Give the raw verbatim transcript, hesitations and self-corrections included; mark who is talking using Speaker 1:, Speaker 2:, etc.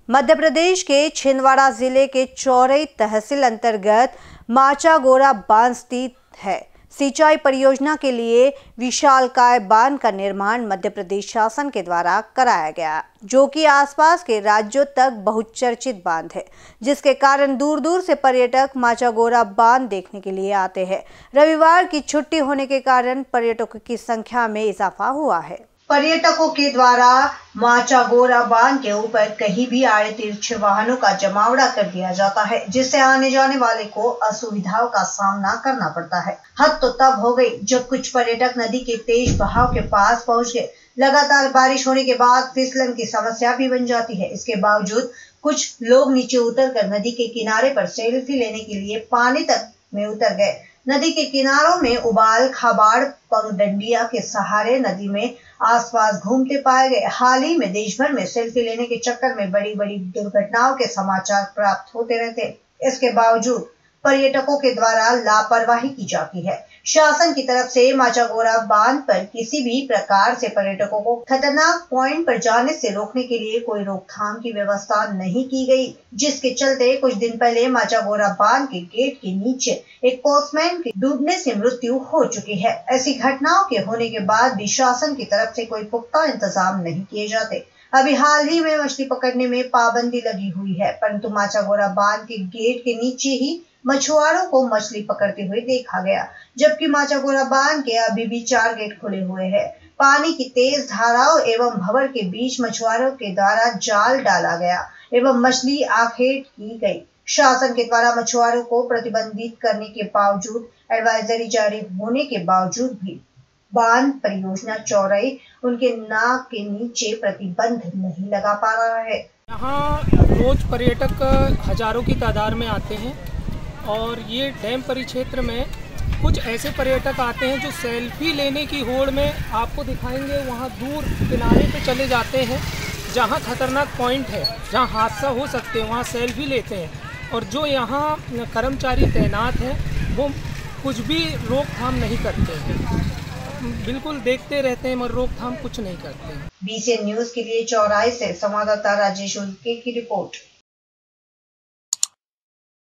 Speaker 1: मध्य प्रदेश के छिंदवाड़ा जिले के चौरई तहसील अंतर्गत माचागोरा बांध स्थित है। सिंचाई परियोजना के लिए विशालकाय बांध का निर्माण मध्य प्रदेश शासन के द्वारा कराया गया, जो कि आसपास के राज्यों तक बहुचर्चित बांध है, जिसके कारण दूर दूर से पर्यटक माचागोरा बांध देखने के लिए आते हैं। रविवार की छुट्टी होने के कारण पर्यटकों की संख्या में इजाफा हुआ है। पर्यटकों के द्वारा माचागोरा बांध के ऊपर कहीं भी आड़े तिरछे वाहनों का जमावड़ा कर दिया जाता है, जिससे आने जाने वाले को असुविधाओं का सामना करना पड़ता है। हद तो तब हो गई जब कुछ पर्यटक नदी के तेज बहाव के पास पहुंच गए। लगातार बारिश होने के बाद फिसलन की समस्या भी बन जाती है। इसके बावजूद कुछ लोग नीचे उतरकर नदी के किनारे पर सेल्फी लेने के लिए पानी तक में उतर गए। नदी के किनारों में उबाल खाबाड़ पगडंडिया के सहारे नदी में आसपास घूमते पाए गए। हाल ही में देश भर में सेल्फी लेने के चक्कर में बड़ी बड़ी दुर्घटनाओं के समाचार प्राप्त होते रहते। इसके बावजूद पर्यटकों के द्वारा लापरवाही की जाती है। शासन की तरफ से माचागोरा बांध पर किसी भी प्रकार से पर्यटकों को खतरनाक पॉइंट पर जाने से रोकने के लिए कोई रोकथाम की व्यवस्था नहीं की गई, जिसके चलते कुछ दिन पहले माचागोरा बांध के गेट के नीचे एक पोस्टमैन की डूबने से मृत्यु हो चुकी है। ऐसी घटनाओं के होने के बाद भी शासन की तरफ से कोई पुख्ता इंतजाम नहीं किए जाते। अभी हाल ही में मछली पकड़ने में पाबंदी लगी हुई है, परंतु माचागोरा बांध के गेट के नीचे ही मछुआरों को मछली पकड़ते हुए देखा गया, जबकि माचागोरा बांध के अभी भी चार गेट खुले हुए हैं। पानी की तेज धाराओं एवं भंवर के बीच मछुआरों के द्वारा जाल डाला गया एवं मछली आखेट की गई। शासन के द्वारा मछुआरों को प्रतिबंधित करने के बावजूद एडवाइजरी जारी होने के बावजूद भी बांध परियोजना चौरई उनके नाक के नीचे प्रतिबंध नहीं लगा पा रहा है।
Speaker 2: यहाँ रोज पर्यटक हजारों की तादाद में आते हैं और ये डैम परिक्षेत्र में कुछ ऐसे पर्यटक आते हैं जो सेल्फी लेने की होड़ में आपको दिखाएंगे वहाँ दूर किनारे पे चले जाते हैं, जहाँ खतरनाक पॉइंट है, जहाँ हादसा हो सकते हैं, वहाँ सेल्फी लेते हैं। और जो यहाँ कर्मचारी तैनात हैं वो कुछ भी रोकथाम नहीं करते हैं, बिल्कुल देखते रहते हैं मगर रोकथाम कुछ नहीं करते हैं।
Speaker 1: बीसीएन न्यूज़ के लिए चौराई से संवाददाता राजेश उल्के की रिपोर्ट।